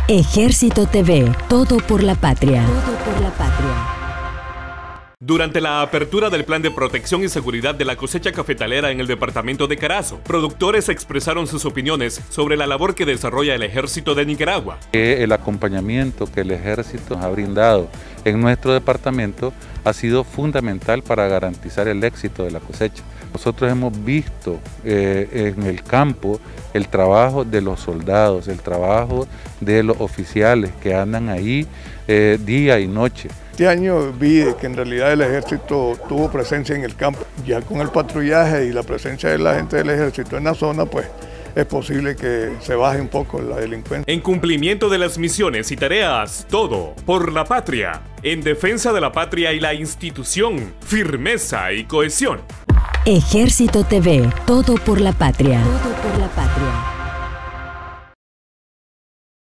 Ejército TV, todo por la patria. Todo por la patria. Durante la apertura del Plan de Protección y Seguridad de la cosecha cafetalera en el departamento de Carazo, productores expresaron sus opiniones sobre la labor que desarrolla el Ejército de Nicaragua. El acompañamiento que el Ejército nos ha brindado en nuestro departamento ha sido fundamental para garantizar el éxito de la cosecha. Nosotros hemos visto en el campo el trabajo de los soldados, el trabajo de los oficiales que andan ahí día y noche. Este año vi que en realidad el ejército tuvo presencia en el campo. Ya con el patrullaje y la presencia de la gente del ejército en la zona, pues es posible que se baje un poco la delincuencia. En cumplimiento de las misiones y tareas, todo por la patria. En defensa de la patria y la institución, firmeza y cohesión. Ejército TV, todo por la patria. Todo por la patria.